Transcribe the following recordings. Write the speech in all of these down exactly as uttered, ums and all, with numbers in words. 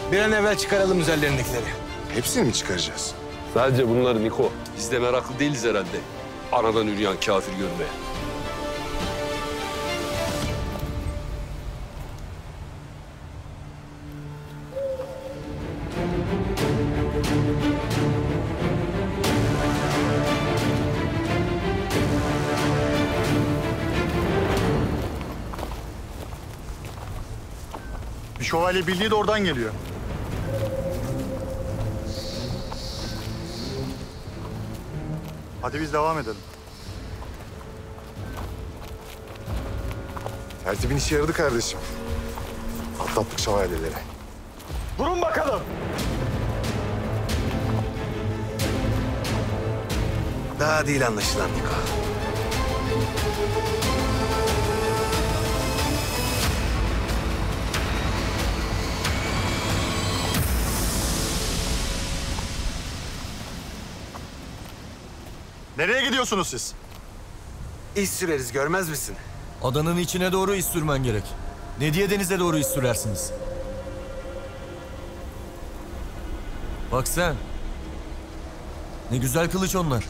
Bir an evvel çıkaralım üzerlerindekileri. Hepsini mi çıkaracağız? Sadece bunları Niko. Biz de meraklı değiliz herhalde. Anadan yürüyen kafir görmeye. Bir şövalye birliği de oradan geliyor. Hadi biz devam edelim. Tertibin işe yaradı kardeşim. Atlattık şövalyeleri. Durun bakalım. Daha değil anlaşılan Niko. Nereye gidiyorsunuz siz? İz süreriz, görmez misin? Adanın içine doğru iz sürmen gerek. Ne diye denize doğru iz sürersiniz? Bak sen. Ne güzel kılıç onlar.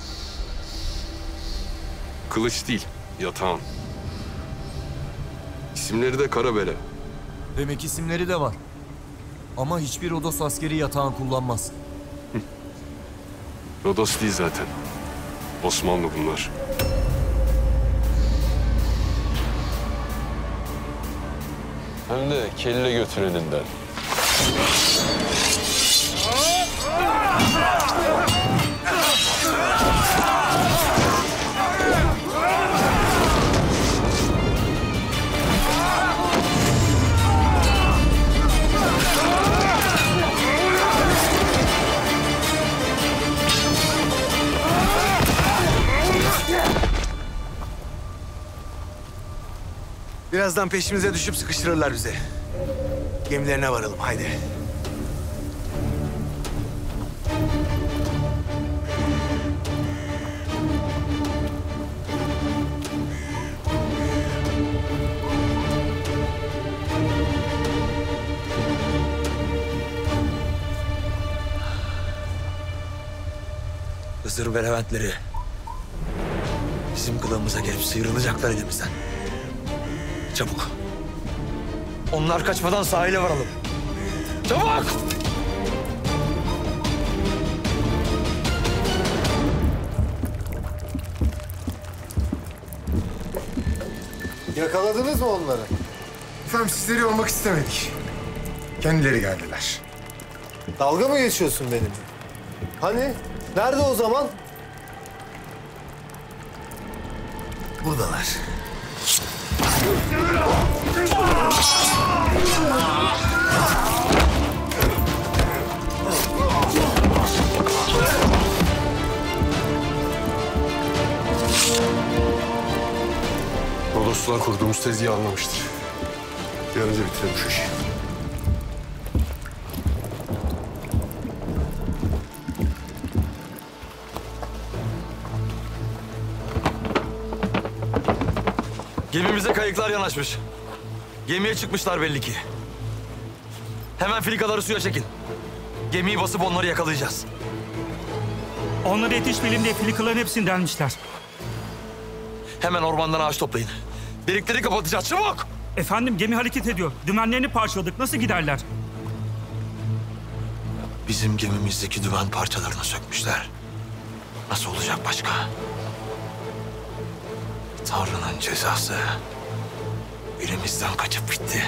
Kılıç değil, yatağın. İsimleri de Karabele. Demek isimleri de var. Ama hiçbir Rodos askeri yatağın kullanmaz. Rodos değil zaten. Osmanlı bunlar. Hem de kelle götüreninden. Birazdan peşimize düşüp sıkıştırırlar bizi. Gemilerine varalım, haydi. Hızır ve Leventleri bizim kılığımıza gelip sıyrılacaklar elimizden. Çabuk. Onlar kaçmadan sahile varalım. Çabuk! Yakaladınız mı onları? Efendim sizleri olmak istemedik. Kendileri geldiler. Dalga mı geçiyorsun benimle? Hani? Nerede o zaman? Buradalar. Rodoslular kurduğumuz tezgahı anlamıştır. Bir an önce bitirelim şu işi. Gemimize kayıklar yanaşmış. Gemiye çıkmışlar belli ki. Hemen filikaları suya çekin. Gemiyi basıp onları yakalayacağız. Onlara yetişmeyelim diye filikaların hepsini delmişler. Hemen ormandan ağaç toplayın. Delikleri kapatacağız, çabuk! Efendim gemi hareket ediyor. Dümenlerini parçaladık. Nasıl giderler? Bizim gemimizdeki dümen parçalarını sökmüşler. Nasıl olacak başka? Tanrı'nın cezası elimizden kaçıp gitti.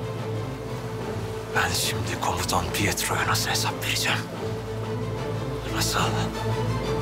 Ben şimdi komutan Pietro'ya nasıl hesap vereceğim? Nasıl?